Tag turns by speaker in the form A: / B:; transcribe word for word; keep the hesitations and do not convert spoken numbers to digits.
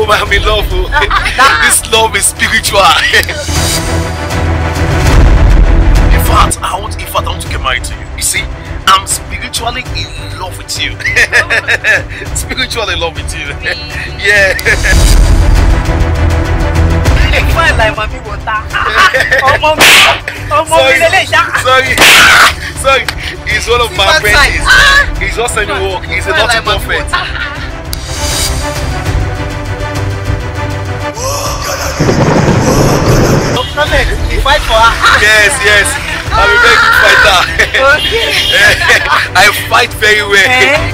A: Oh, I'm in love. Oh. This love is spiritual. In fact, I want, in fact, I want to get married to you. You see, I'm spiritually in love with you. Spiritually in love with you. Yeah.
B: Fine like mommy water. Oh, mommy. Oh, mommy.
A: Sorry. Sorry. He's one of my friends. He's just in the work. He's a naughty prophet.
B: You fight for her?
A: Yes, yes. I'm a very good fighter. I fight very well.